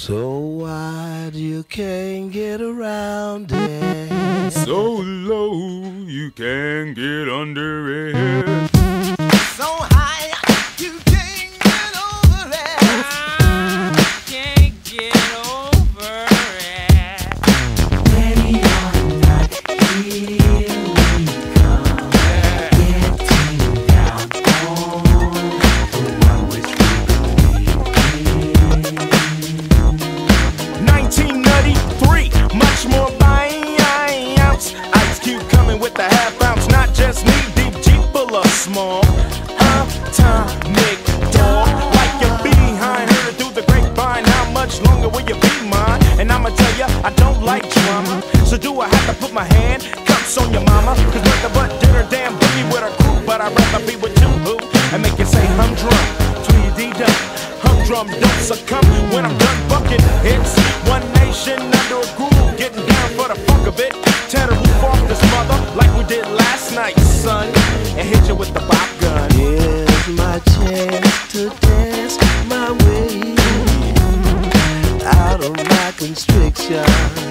So wide you can't get around it. So low you can't get under it. So high you can't get over it. Can't get over it. Ready or not, here we come. Getting down on the one which we believe in. 1993, much more by ounce. Ice Cube coming with the half ounce, not just knee deep, Jeep full of small. Atomic dog, like your behind, heard it through the grapevine. How much longer will you be mine? And I'ma tell ya, I don't like drama. So do I have to put my hand cups on your mama? Cause nothing but dinner damn boogie with a crew. But I'd rather be with you, boo, and make you say humdrum. Tweety-dum, humdrum, don't succumb when I'm done bucking hits. One nation under a groove, getting down for the funk of it. Tear the roof off this mother like we did last night, son, and hit you with the bop gun. Here's my chance to dance my way out of my constriction.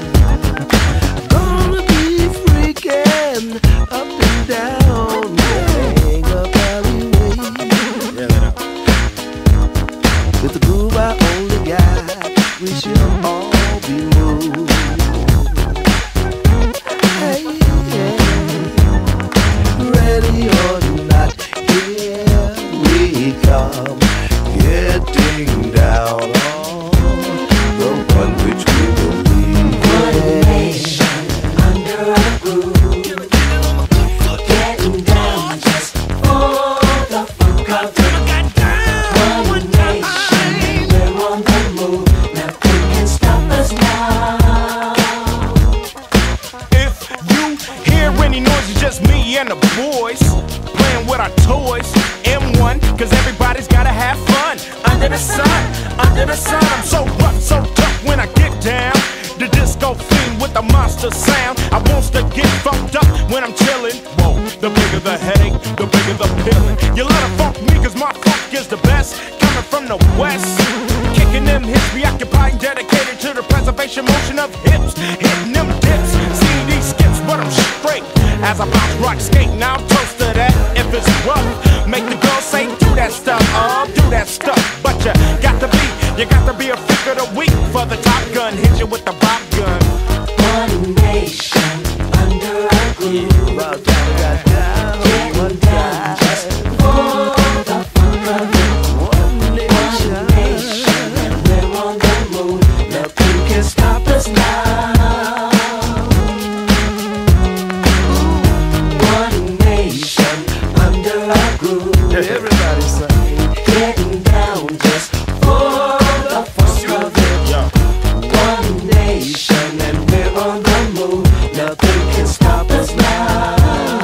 Gonna be freaking up and down, hang up alleyway. With the groove I only got, we should all be moved. Hey, ready or not, here we come, getting down on the one which we believe One in. nation under a groove. Getting down just for the funk of it. One nation, we're on the move. Nothing can stop us now. If you hear any noise, it's just me and the boys playing with our toys. M1, cause everybody's gotta have fun. Under the sun, I'm so rough, so tough when I get down. The disco fiend with the monster sound. I wants to get funked up when I'm chillin'. Whoa, the bigger the headache, the bigger the pillin'. You let it funk me cause my funk is the best. Coming from the west, kicking them hips, preoccupied, dedicated to the preservation motion of hips. Hitting them dips, seeing these skips, but I'm straight. As I bounce, rock, skate, now I'm toast to that. If it's rough, make the girls say do that stuff, do that stuff. But you got to be a freak of the week for the Top Gun, hit you with the bop gun. One nation under a groove. Getting down just for the funk of it. One nation, and we're on the move. Nothing can stop us now. One nation under a groove. Everybody sing. Getting down just for the funk of it. One nation, and we're on the move. Nothing can stop us now.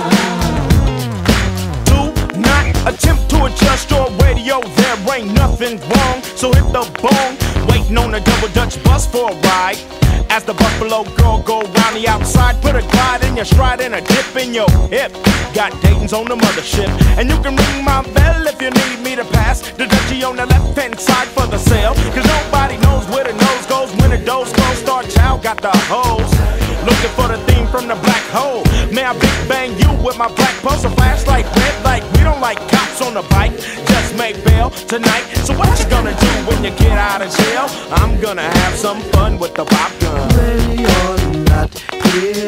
Do not attempt to adjust your radio, there ain't nothing wrong. So hit the bone, waiting on a double Dutch bus for a ride. As the Buffalo girl go round the outside, put a glide in your stride and a dip in your hip. Got Dayton's on the mothership, and you can ring my bell if you need me to pass the Dutchie on the left-hand side for the sale. Cause nobody knows where the nose goes when the doors close. Star Child got the hose, looking for the theme from the black hole. May I big bang you with my black poster flashlight, red light. We don't like cops on the bike, just make bail tonight. So what you gonna do when you get out of jail? I'm gonna have some fun with the bop gun. Ready or not, here